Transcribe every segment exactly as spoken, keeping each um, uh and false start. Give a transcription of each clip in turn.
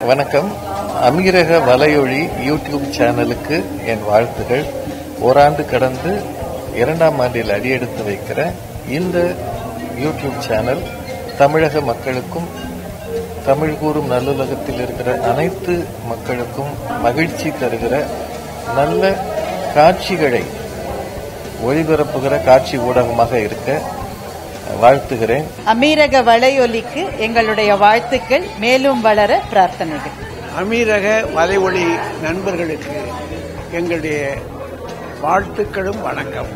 வணக்கம். அமீரக வலையொலி யூடியூப் சேனலுக்கு என் வாழ்த்துகள். ஓராண்டு கடந்து இரண்டாம் ஆண்டில் அடியெடுத்து வைக்கிற இந்த யூடியூப் சேனல் தமிழக மக்களுக்கும் தமிழ் கூறும் நல்லுலகத்தில் இருக்கிற அனைத்து மக்களுக்கும் மகிழ்ச்சி தருகிற நல்ல காட்சிகளை ஒளிபரப்புகிற காட்சி ஊடகமாக இருக்க வாழ்த்துகிறேன். அமீரக வலையொலிக்கு எங்களுடைய வாழ்த்துக்கள், மேலும் வளர பிரார்த்தனைகள். அமீரக வலையொலி நண்பர்களுக்கு எங்களுடைய வாழ்த்துக்களும் வணக்கம்.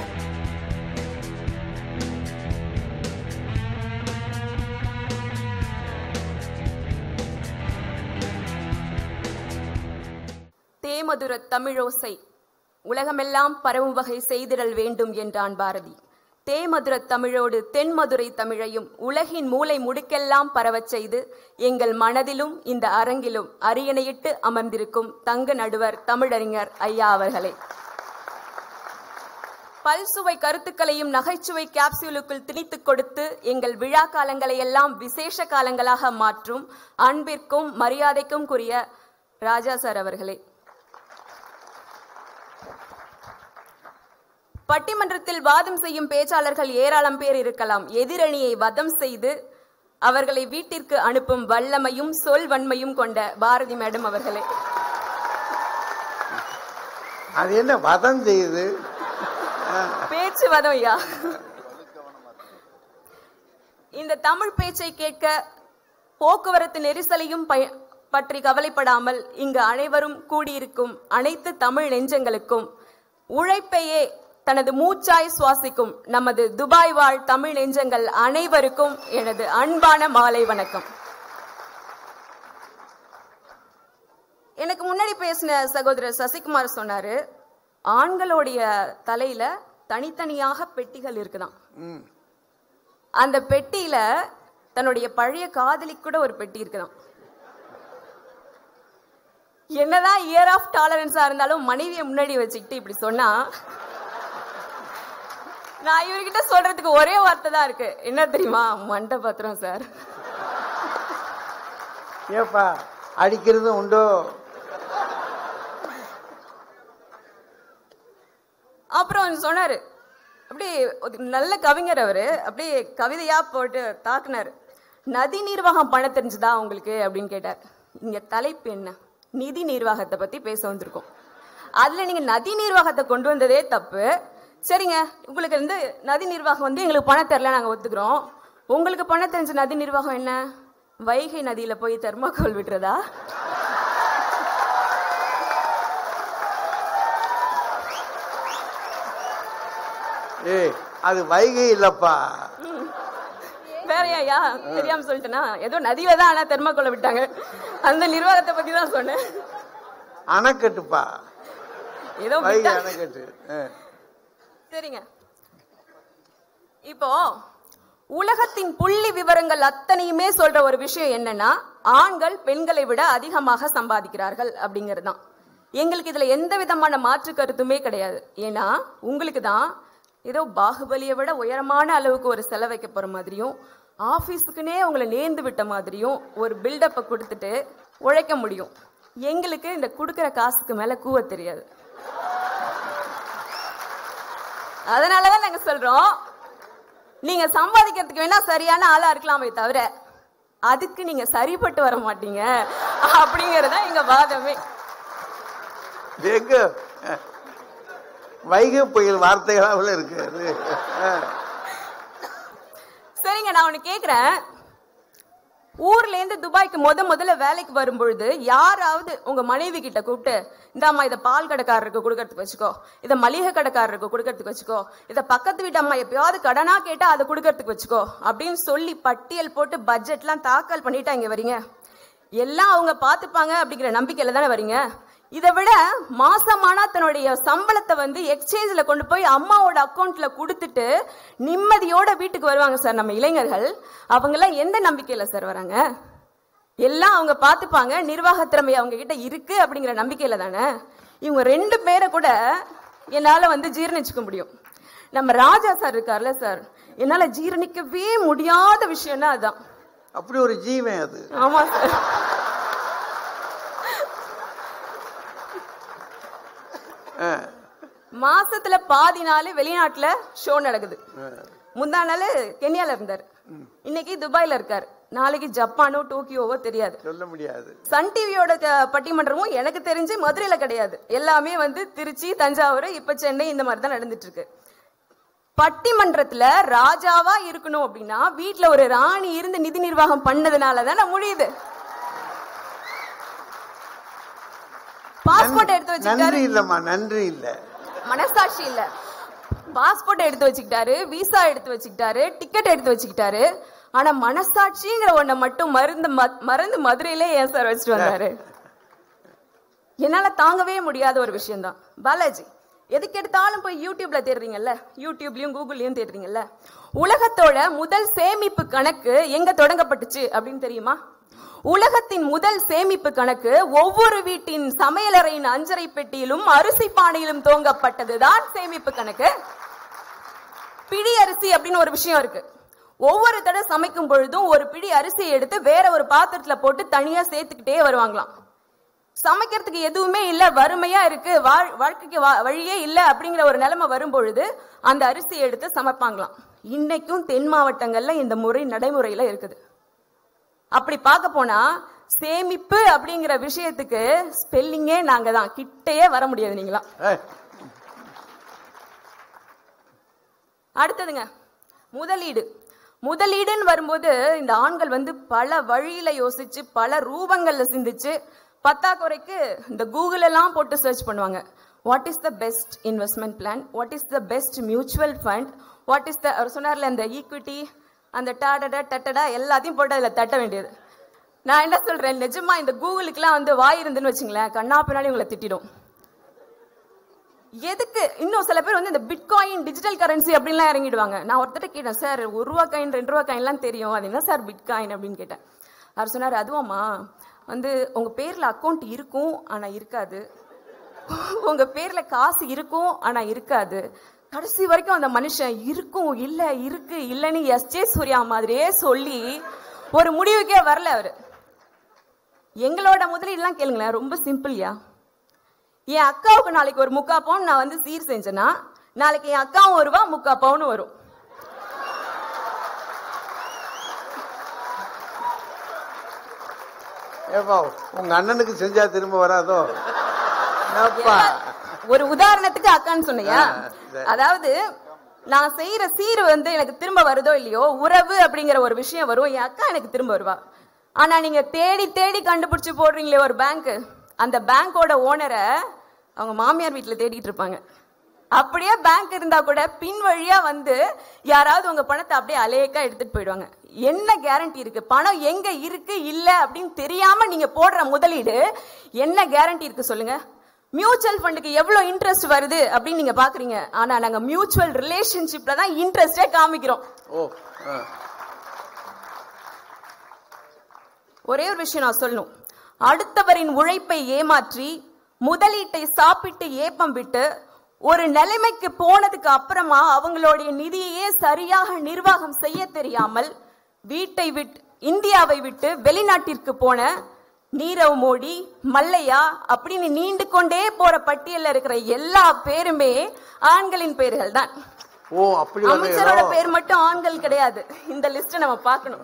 தேமதுர தமிழோசை உலகமெல்லாம் பரவும் வகை செய்திடல் வேண்டும் என்றான் பாரதி. தேமதுர தமிழோடு தென்மதுரை தமிழையும் உலகின் மூலை முடுக்கெல்லாம் பரவச் செய்து எங்கள் மனதிலும் இந்த அரங்கிலும் அரியணையிட்டு அமர்ந்திருக்கும் தங்க நடுவர் தமிழறிஞர் ஐயா அவர்களே, பல்சுவை கருத்துக்களையும் நகைச்சுவை கேப்சூலுக்குள் திணித்துக் கொடுத்து எங்கள் விழா காலங்களை எல்லாம் விசேஷ காலங்களாக மாற்றும் அன்பிற்கும் மரியாதைக்கும் கூறிய ராஜா சார் அவர்களே, பட்டிமன்றத்தில் வாதம் செய்யும் பேச்சாளர்கள் ஏராளம் பேர் இருக்கலாம். எதிரணியை வதம் செய்து அவர்களை வீட்டிற்கு அனுப்பும் வல்லமையும் சொல் வன்மையும் கொண்ட பாரதி மேடம் அவர்களே, அது என்ன வதம் செய்யுது? பேச்சு வதம் ஐயா. இந்த தமிழ் பேச்சை கேட்க போக்குவரத்து நெரிசலையும் பற்றி கவலைப்படாமல் இங்கு அனைவரும் கூடியிருக்கும் அனைத்து தமிழ் நெஞ்சங்களுக்கும் உழைப்பையே தனது மூச்சாய் சுவாசிக்கும் நமது துபாய் வாழ் தமிழ் நெஞ்சங்கள் அனைவருக்கும் எனது அன்பான மாலை வணக்கம். எனக்கு முன்னாடி பேசின சகோதரர் சசிகுமார் சொன்னாரு, ஆண்களுடைய தலையில தனித்தனியாக பெட்டிகள் இருக்குதான். அந்த பெட்டியில தன்னுடைய பழைய காதலி கூட ஒரு பெட்டி இருக்குதான். என்னதான் இயர் ஆஃப் டாலரன்ஸா இருந்தாலும் மனைவியை முன்னாடி வச்சுக்கிட்டு இப்படி சொன்னா, நான் இவர்கிட்ட சொல்றதுக்கு ஒரே வார்த்தை தான் இருக்கு. என்ன தெரியுமா? மண்டை பத்திரம் சார். ஏப்பா அடிக்கிறது உண்டோ? அப்புறம் சொன்னாரு, அப்படியே நல்ல கவிஞர் அவரு, அப்படியே கவிதையா போட்டு தாக்குனாரு. நதி நிர்வாகம் பண்ண தெரிஞ்சுதா உங்களுக்கு அப்படின்னு கேட்டார். இங்க தலைப்பு என்ன? நிதி நிர்வாகத்தை பத்தி பேச வந்திருக்கோம். அதுல நீங்க நதி நிர்வாகத்தை கொண்டு வந்ததே தப்பு. சரிங்க, உங்களுக்கு வந்து நதி நிர்வாகம் வந்து எங்களுக்கு பணம் தெரியல, நாங்க ஒத்துக்கிறோம். உங்களுக்கு பணம் தெரிஞ்ச நதி நிர்வாகம் என்ன? வைகை நதியில போய் தெர்மாக்கோல் விட்டுறதா? ஏய், அது வைகை இல்லப்பா. வேறையா? தெரியாம சொல்லிட்டேனா? ஏதோ நதியில தான் ஆனா தெர்மாக்கோலை விட்டாங்க. அந்த நிர்வாகத்தை பத்தி தான் சொன்னேன். அணைக்கட்டுப்பா, ஏதோ வைகை அணைக்கட்டு. சரிங்க, இப்போ உலகத்தின் புள்ளி விவரங்கள் அத்தனையுமே சொல்ற ஒரு விஷயம் என்னன்னா, ஆண்கள் பெண்களை விட அதிகமாக சம்பாதிக்கிறார்கள் அப்படிங்கிறது தான். எங்களுக்கு இதுல எந்த விதமான மாற்று கருத்துமே கிடையாது. ஏன்னா உங்களுக்கு தான் ஏதோ பாகுபலியை விட உயரமான அளவுக்கு ஒரு செலவைக்க போற மாதிரியும், ஆபீஸுக்குன்னே உங்களை நேர்ந்து விட்ட மாதிரியும் ஒரு பில்டப்பை கொடுத்துட்டு உழைக்க முடியும். எங்களுக்கு இந்த கொடுக்கிற காசுக்கு மேல கூவ தெரியாது. அதனாலதான் நாங்க சொல்றோம், நீங்க சம்பாதிக்கிறதுக்கு வேணா சரியான ஆளா இருக்கலாமே தவிர அதுக்கு நீங்க சரிப்பட்டு வர மாட்டீங்க அப்படிங்கறத எங்க வாதமே. வைகை புயல் வார்த்தைகளாக இருக்கு. சரிங்க, நான் ஒண்ணு கேக்குறேன். ஊர்ல இருந்து துபாய்க்கு முத முதல்ல வேலைக்கு வரும்பொழுது யாராவது உங்க மனைவி கிட்ட கூப்பிட்டு, இந்தாம்மா இதை பால் கடைக்காரருக்கு கொடுக்கறதுக்கு வச்சுக்கோ, இதை மளிகை கடைக்காரருக்கு கொடுக்கறதுக்கு வச்சுக்கோ, இதை பக்கத்து வீட்டு அம்மா எப்பயாவது கடனா கேட்டா அதை கொடுக்கறதுக்கு வச்சுக்கோ அப்படின்னு சொல்லி பட்டியல் போட்டு பட்ஜெட் எல்லாம் தாக்கல் பண்ணிட்டா இங்க வரீங்க? எல்லாம் அவங்க பாத்துப்பாங்க அப்படிங்கிற நம்பிக்கையில தானே வரீங்க. இதை விட மாசமானா தன்னுடைய சம்பளத்தை வந்து எக்ஸ்சேஞ்சில் கொண்டு போய் அம்மாவோட அக்கௌண்ட்ல கொடுத்துட்டு நிம்மதியோட வீட்டுக்கு வருவாங்க சார் நம்ம இளைஞர்கள். அவங்க எல்லாம் எந்த நம்பிக்கையில சார் வராங்க? எல்லாம் அவங்க பாத்துப்பாங்க, நிர்வாக திறமை அவங்க கிட்ட இருக்கு அப்படிங்கிற நம்பிக்கையில தானே. இவங்க ரெண்டு பேரை கூட என்னால வந்து ஜீரணிச்சுக்க முடியும். நம்ம ராஜா சார் இருக்கார்ல சார், என்னால ஜீரணிக்கவே முடியாத விஷயம்னா அதுதான். அப்படி ஒரு ஜீவன் அது. ஆமா சார். மாசத்துல பாதி நாள் வெளிநாட்டுல ஷோ நடக்குது. முந்தா நாள் கென்யால இருந்தாரு, இன்னைக்கு துபாயில இருக்காரு, நாளைக்கு ஜப்பானோ டோக்கியோவோ தெரியாது, சொல்ல முடியாது. சன் டிவியோட பட்டிமன்றமும் எனக்கு தெரிஞ்சு மதுரையில கிடையாது, எல்லாமே வந்து திருச்சி, தஞ்சாவூர், இப்ப சென்னை, இந்த மாதிரி தான் நடந்துட்டு இருக்கு. பட்டிமன்றத்துல ராஜாவா இருக்கணும் அப்படின்னா வீட்டுல ஒரு ராணி இருந்து நிதி நிர்வாகம் பண்ணதுனாலதான் முடியுது. பாஸ்போர்ட் எடுத்து வச்சுக்கிட்டாரு, இல்லம்மா நன்றி இல்ல, மனசாட்சி இல்ல. பாஸ்போர்ட் எடுத்து வச்சுக்கிட்டாரு, விசா எடுத்து வச்சுக்கிட்டாரு, டிக்கெட் எடுத்து வச்சுக்கிட்டாரு. ஆனா மனசாட்சிங்கிற ஒண்ண மட்டும் மருந்து மறந்து மதுரையிலே ஏன் சார் வச்சுட்டு வந்தாரு? என்னால தாங்கவே முடியாத ஒரு விஷயம் தான். பாலாஜி, எதுக்கு எடுத்தாலும் போய் யூடியூப்ல தேடுறீங்கல்ல, யூடியூப்லயும் கூகுள்லயும் தேடுறீங்கல்ல, உலகத்தோட முதல் சேமிப்பு கணக்கு எங்க தொடங்கப்பட்டுச்சு அப்படின்னு தெரியுமா? உலகத்தின் முதல் சேமிப்பு கணக்கு ஒவ்வொரு வீட்டின் சமையலறையின் அஞ்சரை பெட்டியிலும் அரிசி பானையிலும் துவங்கப்பட்டதுதான் சேமிப்பு கணக்கு. பிடி அரிசி அப்படின்னு ஒரு விஷயம் இருக்கு. ஒவ்வொரு தடவை சமைக்கும் பொழுதும் ஒரு பிடி அரிசியை எடுத்து வேற ஒரு பாத்திரத்துல போட்டு தனியா சேர்த்துக்கிட்டே வருவாங்களாம். சமைக்கிறதுக்கு எதுவுமே இல்ல, வறுமையா இருக்கு, வாழ்க்கைக்கு வழியே இல்ல அப்படிங்கிற ஒரு நிலைமை வரும்பொழுது அந்த அரிசியை எடுத்து சமைப்பாங்களாம். இன்னைக்கும் தென் மாவட்டங்கள்ல இந்த முறை நடைமுறையில இருக்குது. அப்படி பார்க்க போனா சேமிப்பு அப்படிங்கிற விஷயத்துக்கு ஸ்பெல்லிங்கே நாங்க தான், கிட்டையே வர முடியாது நீங்களா. அடுத்ததுங்க முதலீடு. முதலீடுன்னு வரும்போது இந்த ஆண்கள் வந்து பல வழியில யோசிச்சு பல ரூபங்கள்ல சிந்திச்சு பத்தாக்குறைக்கு இந்த கூகுள் எல்லாம் போட்டு சர்ச் பண்ணுவாங்க. What is the best investment plan, what is the best mutual fund, what is the அவர் சொன்னார்ல அந்த ஈக்விட்டி, அந்த டாடடா டட்டடா எல்லாத்தையும் போட்டு அதில் தட்ட வேண்டியது. நான் என்ன சொல்றேன், நிஜமா இந்த கூகுளுக்குலாம் வந்து வாய் இருந்துன்னு வச்சுங்களேன், கண்ணா பின்னாடி உங்களை திட்டிடும். எதுக்கு இன்னும் சில பேர் வந்து இந்த பிட்காயின் டிஜிட்டல் கரன்சி அப்படின்லாம் இறங்கிடுவாங்க. நான் ஒருத்தட்ட கேட்டேன், சார் ஒரு ரூபா காயின் ரெண்டு ரூபா காயின்லாம் தெரியும், அது என்ன சார் பிட்காயின் அப்படின்னு கேட்டேன். அவர் சொன்னார், அதுவாமா வந்து உங்க பேர்ல அக்கௌண்ட் இருக்கும் ஆனா இருக்காது, உங்க பேர்ல காசு இருக்கும் ஆனா இருக்காது, கடைசி வரைக்கும் அந்த மனுஷன் இருக்கும் இல்ல இருக்கு இல்லன்னு எஸ் ஜே சூர்யா மாதிரியே சொல்லி ஒரு முடிவுக்கே வரல அவரு. எங்களோட முதலீடுலாம் கேளுங்களேன், ரொம்ப சிம்பிள்யா. என் அக்காவுக்கு நாளைக்கு ஒரு முக்கா பவுன் நான் வந்து சீர் செஞ்சேன்னா நாளைக்கு என் அக்காவும் ஒரு ரூபா முக்கா பவுன் வரும். உங்க அண்ணனுக்கு செஞ்சா திரும்ப வராதோ? ஒரு உதாரணத்துக்கு அக்கான்னு சொன்னையா, அதாவது நான் செய்யற சீர் வந்து எனக்கு திரும்ப வருதோ இல்லையோ, உறவு அப்படிங்கிற ஒரு விஷயம் வரும், என் அக்கா எனக்கு திரும்ப வருவா. ஆனா நீங்க தேடி தேடி கண்டுபிடிச்சு போடுறீங்களே ஒரு பேங்க், அந்த பேங்கோட ஓனரை அவங்க மாமியார் வீட்டுல தேடிட்டு இருப்பாங்க. அப்படியே பேங்க் இருந்தா கூட பின் வழியா வந்து யாராவது உங்க பணத்தை அப்படியே அலேக்கா எடுத்துட்டு போயிடுவாங்க. என்ன கேரண்டி இருக்கு? பணம் எங்க இருக்கு இல்ல அப்படின்னு தெரியாம நீங்க போடுற முதலீடு என்ன கேரண்டி இருக்கு சொல்லுங்க? மியூச்சுவல் ஃபண்டுக்கு எவ்வளவு இன்ட்ரெஸ்ட் வருது அப்படின்னு நீங்க பாக்குறீங்க, ஆனா நாங்க மியூச்சுவல் ரிலேஷன்ஷிப்ல தான் இன்ட்ரெஸ்டே காமிக்கிறோம். ஒரே ஒரு விஷயம் நான் சொல்லணும், அடுத்தவரின் உழைப்பை ஏமாற்றி முதலீட்டை சாப்பிட்டு ஏப்பம் விட்டு ஒரு நிலைமைக்கு போனதுக்கு அப்புறமா அவங்களுடைய நிதியையே சரியாக நிர்வாகம் செய்ய தெரியாமல் வீட்டை விட்டு இந்தியாவை விட்டு வெளிநாட்டிற்கு போன நீரவ் மோடி, மல்லையா அப்படின்னு நீண்டு கொண்டே போற பட்டியல்ல இருக்கிற எல்லா பேருமே ஆண்களின் பெயர்கள் தான். அமைச்சரோட பேர் மட்டும் ஆண்கள் கிடையாது. இந்த லிஸ்ட் நம்ம பார்க்கணும்.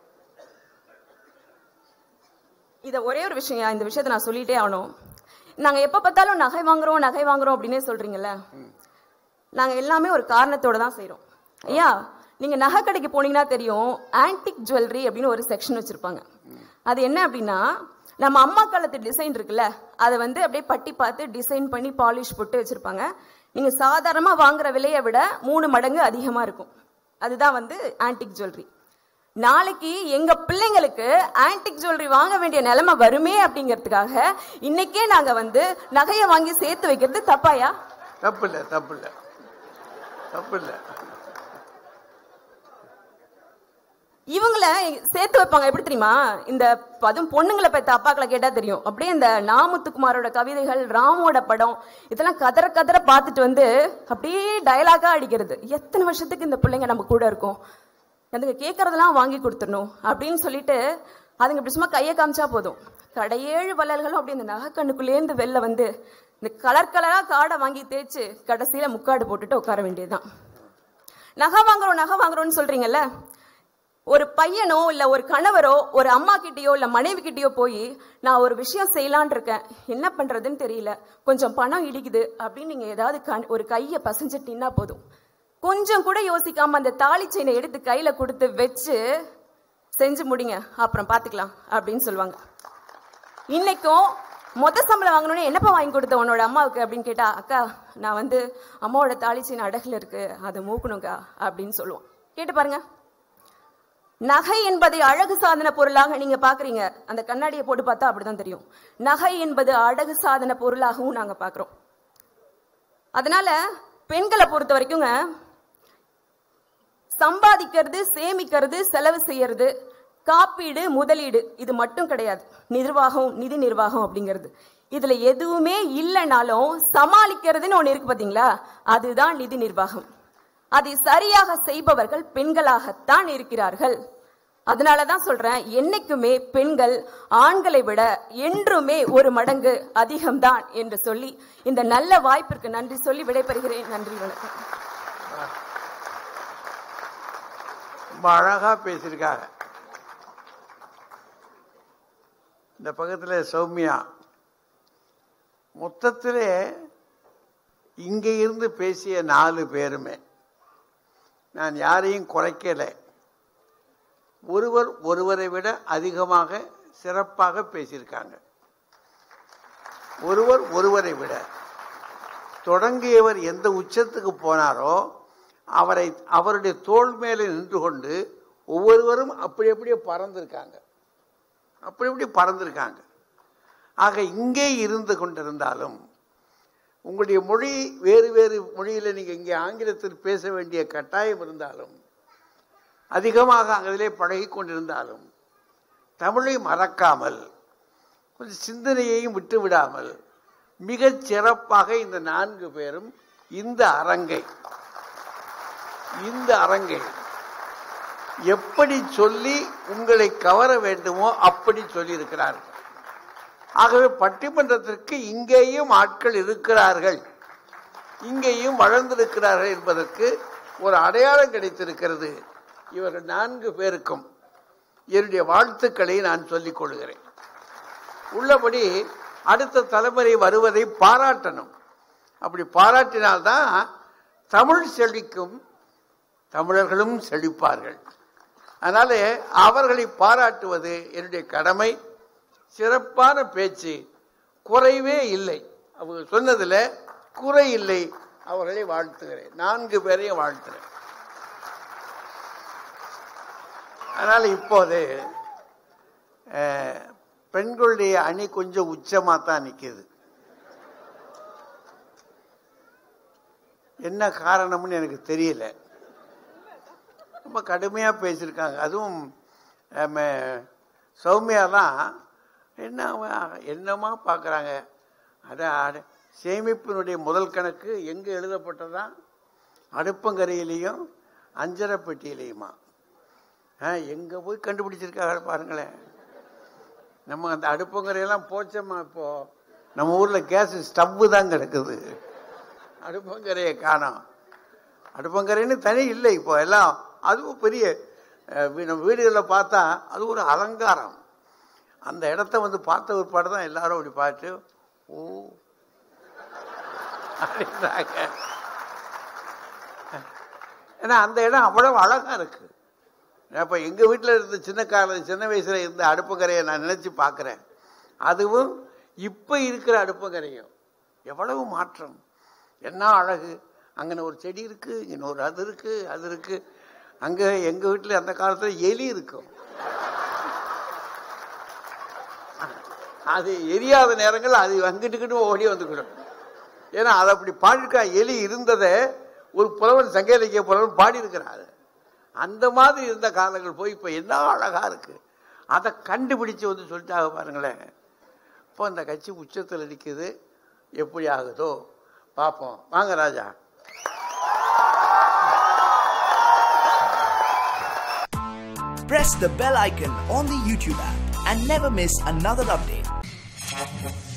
இத ஒரே ஒரு விஷயம், இந்த விஷயத்தை நான் சொல்லிட்டே ஆகணும். நாங்க எப்ப பார்த்தாலும் நகை வாங்குறோம் நகை வாங்குறோம் அப்படின்னே சொல்றீங்கல்ல, நாங்க எல்லாமே ஒரு காரணத்தோட தான் செய்யறோம். ஐயா, நீங்க நகை கடைக்கு போனீங்கன்னா தெரியும், ஆன்டிக் ஜுவல்லரி அப்படின்னு ஒரு செக்ஷன் வச்சிருப்பாங்க. அது என்ன அப்படின்னா, நம்ம அம்மா காலத்து டிசைன் இருக்குல்ல, அதை வந்து அப்படியே பட்டி பார்த்து டிசைன் பண்ணி பாலிஷ் போட்டு வச்சிருப்பாங்க. நீங்க சாதாரணமா வாங்குற விலையை விட மூணு மடங்கு அதிகமா இருக்கும். அதுதான் வந்து ஆன்டிக் ஜுவல்லரி. நாளைக்கு எங்க பிள்ளைங்களுக்கு ஆன்டிக் ஜுவல்லரி வாங்க வேண்டிய நிலைமை வருமே அப்படிங்கிறதுக்காக இன்னைக்கே நாங்க வந்து நகையை வாங்கி சேர்த்து வைக்கிறது தப்பாயா? தப்பு இல்ல, தப்பு இல்ல, தப்பு இல்ல. இவங்களை சேர்த்து வைப்பாங்க எப்படி தெரியுமா? இந்த அதுவும் பொண்ணுங்களை பெற்ற அப்பாக்களை கேட்டா தெரியும். அப்படியே இந்த நாமுத்துக்குமாரோட கவிதைகள், ராமோட படம், இதெல்லாம் கதற கதற பார்த்துட்டு வந்து அப்படியே டயலாகா அடிக்கிறது. எத்தனை வருஷத்துக்கு இந்த பிள்ளைங்க நம்ம கூட இருக்கும், அதுங்க கேட்கறதெல்லாம் வாங்கி கொடுத்துடணும் அப்படின்னு சொல்லிட்டு அதுங்க இப்படி சும்மா கையை காமிச்சா போதும், கடையேழு வள்ளல்களும் அப்படி இந்த நகை கண்ணுக்குள்ளேருந்து வெளில வந்து இந்த கலர் கலரா காடை வாங்கி தேய்ச்சு கடைசியில முக்காடு போட்டுட்டு உட்கார வேண்டியதுதான். நகை வாங்குறோம் நகை வாங்குறோம்னு சொல்றீங்கல்ல, ஒரு பையனோ இல்ல ஒரு கணவரோ ஒரு அம்மா கிட்டயோ இல்ல மனைவி கிட்டயோ போய் நான் ஒரு விஷயம் செய்யலான் இருக்கேன், என்ன பண்றதுன்னு தெரியல, கொஞ்சம் பணம் இடிக்குது அப்படின்னு நீங்க ஏதாவது ஒரு கையை பசஞ்சிட்டீங்கன்னா போதும், கொஞ்சம் கூட யோசிக்காம அந்த தாலி செயினை எடுத்து கையில கொடுத்து வச்சு செஞ்சு முடிங்க, அப்புறம் பாத்துக்கலாம் அப்படின்னு சொல்லுவாங்க. இன்னைக்கும் மொத்த சம்பளம் வாங்கணும்னு என்னப்பா வாங்கி கொடுத்த உன்னோட அம்மாவுக்கு அப்படின்னு கேட்டா, அக்கா நான் வந்து அம்மாவோட தாலி செயின் அடகுல இருக்கு அதை மூக்கணுங்கா அப்படின்னு சொல்லுவோம். கேட்டு பாருங்க. நகை என்பதை அழகு சாதன பொருளாக நீங்க பாக்குறீங்க, அந்த கண்ணாடியை போட்டு பார்த்தா அப்படிதான் தெரியும். நகை என்பது அழகு சாதன பொருளாகவும் நாங்க பாக்குறோம். அதனால பெண்களை பொறுத்த வரைக்குங்க, சம்பாதிக்கிறது, சேமிக்கிறது, செலவு செய்யறது, காப்பீடு, முதலீடு இது மட்டும் கிடையாது. நிர்வாகம், நிதி நிர்வாகம் அப்படிங்கிறது இதுல எதுவுமே இல்லைனாலும் சமாளிக்கிறதுன்னு ஒண்ணு இருக்கு பாத்தீங்களா, அதுதான் நிதி நிர்வாகம். அதை சரியாக செய்பவர்கள் பெண்களாகத்தான் இருக்கிறார்கள். அதனாலதான் சொல்றேன், என்னைக்குமே பெண்கள் ஆண்களை விட என்றுமே ஒரு மடங்கு அதிகம்தான் என்று சொல்லி இந்த நல்ல வாய்ப்பிற்கு நன்றி சொல்லி விடைபெறுகிறேன். நன்றி, வணக்கம். ரொம்ப அழகா பேசியிருக்காங்க. இந்த பக்கத்தில் சௌமியா மொத்தத்திலே இங்கே இருந்து பேசிய நாலு பேருமே நான் யாரையும் குறைக்கல, ஒருவர் ஒருவரை விட அதிகமாக சிறப்பாக பேசியிருக்காங்க. ஒருவர் ஒருவரை விட தொடங்கியவர் எந்த உச்சத்துக்கு போனாரோ அவரை அவருடைய தோள் மேலே நின்று கொண்டு ஒவ்வொருவரும் அப்படி அப்படியே பறந்திருக்காங்க, அப்படி அப்படி பறந்திருக்காங்க. ஆக இங்கே இருந்து கொண்டிருந்தாலும் உங்களுடைய மொழி வேறு வேறு மொழியில் நீங்கள் இங்கே ஆங்கிலத்தில் பேச வேண்டிய கட்டாயம் இருந்தாலும், அதிகமாக அதிலே பழகி கொண்டிருந்தாலும், தமிழை மறக்காமல் கொஞ்சம் சிந்தனையையும் விட்டு விடாமல் மிகச் சிறப்பாக இந்த நான்கு பேரும் இந்த அரங்கை இந்த அரங்கை எப்படி சொல்லி உங்களை கவர வேண்டுமோ அப்படி சொல்லி இருக்கிறார்கள். ஆகவே பட்டிமன்றத்திற்கு இங்கேயும் ஆட்கள் இருக்கிறார்கள், இங்கேயும் வளர்ந்திருக்கிறார்கள் என்பதற்கு ஒரு அடையாளம் கிடைத்திருக்கிறது. இவர்கள் நான்கு பேருக்கும் என்னுடைய வாழ்த்துக்களை நான் சொல்லிக் கொள்கிறேன். உள்ளபடி அடுத்த தலைமுறை வருவதை பாராட்டணும். அப்படி பாராட்டினால்தான் தமிழ் செழிக்கும், தமிழர்களும் செழிப்பார்கள். அதனால அவர்களை பாராட்டுவது என்னுடைய கடமை. சிறப்பான பேச்சு, குறைவே இல்லை, அவங்க சொன்னதுல குறை இல்லை. அவர்களை வாழ்த்துகிறேன், நான்கு பேரையும் வாழ்த்துகிறேன். அதனால இப்போது பெண்களுடைய அணி கொஞ்சம் உச்சமா தான் நிற்கிது. என்ன காரணம்னு எனக்கு தெரியல. ரொம்ப கடுமையா பேசியிருக்காங்க. அதுவும் சௌமியாலாம் என்ன என்னமா பார்க்குறாங்க. அட சேமிப்பினுடைய முதல் கணக்கு எங்கே எழுதப்பட்டதா? அடுப்பங்கரையிலையும் அஞ்சரை பெட்டியிலையுமா? எங்கே போய் கண்டுபிடிச்சிருக்காங்க பாருங்களேன். நம்ம அந்த அடுப்பங்கரையெல்லாம் போச்சோமா, இப்போ நம்ம ஊரில் கேஸ் ஸ்டவ்வு தான் கிடக்குது, அடுப்பங்கரையை காணோம். அடுப்பங்கரைன்னு தனி இல்லை இப்போ எல்லாம். அதுவும் பெரிய நம்ம வீடுகளில் பார்த்தா அது ஒரு அலங்காரம். அந்த இடத்த வந்து பார்த்த ஒரு பாடு தான் எல்லாரும் அப்படி பார்த்து ஓ அப்படின்றாங்க. ஏன்னா அந்த இடம் அவ்வளவு அழகா இருக்கு. இப்போ எங்கள் வீட்டில் இருந்த சின்ன காலம் சின்ன வயசில் இருந்த அடுப்புக்கரையை நான் நினச்சி பார்க்குறேன். அதுவும் இப்போ இருக்கிற அடுப்புக்கரையும் எவ்வளவு மாற்றம், என்ன அழகு. அங்கே ஒரு செடி இருக்கு, இங்கே ஒரு அது இருக்கு அது இருக்கு. அங்கே எங்கள் வீட்டில் அந்த காலத்தில் எலி இருக்கும். அது எரியாத நேரங்கள் அது அங்கிட்டுக்கிட்டு ஓடி வந்துக்கிடும். ஏன்னா அது அப்படி பாடிருக்கா. எலி இருந்ததை ஒரு புலவன் சங்க இலக்கிய புலவன் பாடி இருக்கிறாரு. அந்த மாதிரி இருந்த காலங்கள் போய் இப்போ என்ன அழகா இருக்கு. அதை கண்டுபிடிச்சு வந்து சொல்லிட்டாங்க பாருங்களேன். இப்போ அந்த கட்சி உச்சத்தில் நிற்குது. எப்படி ஆகுதோ பார்ப்போம். வாங்க ராஜா. Press the bell icon on the YouTube app and never miss another update.